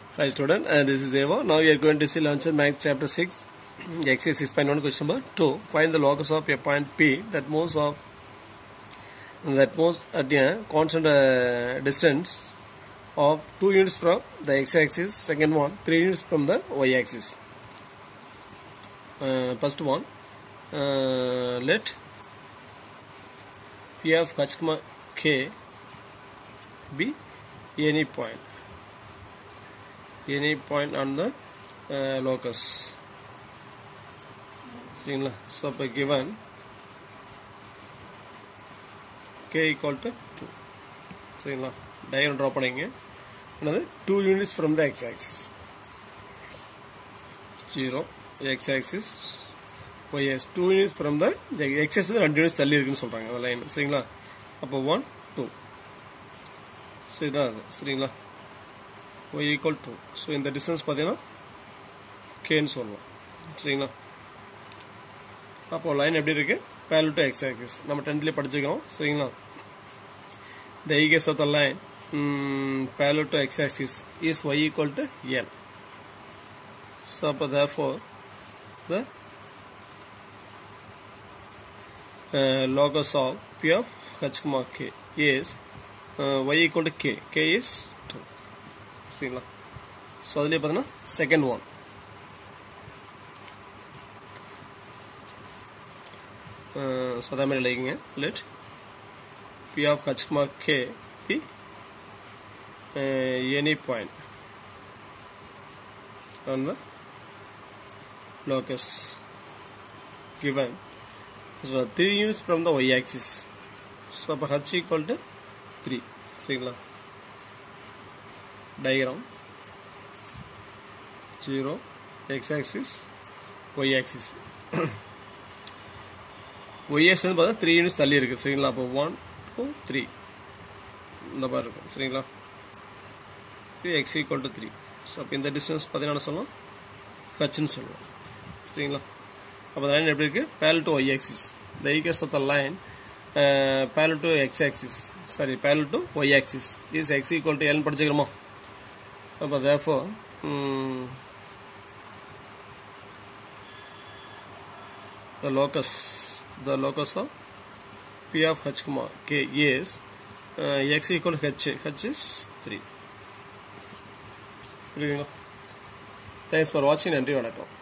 Hi student, this is Deva. Now we are going to see Launcher Math chapter 6, exercise 6.1 question number 2. Find the locus of a point P that moves at a constant distance of 2 units from the x-axis. Second one, 3 units from the y-axis. First one, let P of h, k be any point on the locus. So by given k equal to 2. Diagram draw panninga. Another 2 units from the x-axis. 0 x-axis y-axis 2 units from the x-axis 2 units தள்ளி இருக்குன்னு சொல்றாங்க அந்த line சரிங்களா அப்ப 1 2 சரிதான் சரிங்களா y equal to so in the distance பாத்தீங்கன்னா k ன்னு சொல்லலாம் சரிங்களா அப்போ லைன் எப்படி இருக்கு parallel to x axis நம்ம 10th ல படிச்சிரோம் சரிங்களா the egress of the line parallel to x axis is y equal to l so therefore the locus of p of h, k is y equal to k. K is 2. சரிங்களா so அதுலேயே பார்த்தீங்கன்னா second one so அதே மாதிரி லைக்குங்க let P of H K be any point on the locus given so 3 units from the y-axis so அப்போ h equal to 3 சரிங்களா diagram 0 x-axis y-axis y-axis வந்து பார்த்தா 3 units தள்ளி இருக்கு சரிங்களா அப்போ 1 2 3 இந்த மாதிரி இருக்கும் சரிங்களா இது x equal to 3 ஸோ அப்போ இந்த டிஸ்டன்ஸ் பார்த்தீங்கன்னா சொல்லலாம் ஹச்ன்னு சொல்லுவோம் சரிங்களா அப்போ லைன் எப்படி இருக்கு parallel to y-axis the egress of the line parallel to x-axis sorry parallel to y-axis is x equal to l படிச்சுக்கிறோமா அப்போ therefore the locus of p of h, k is x equal to h is 3 புரியுதுங்களா thanks for watching நன்றி வணக்கம்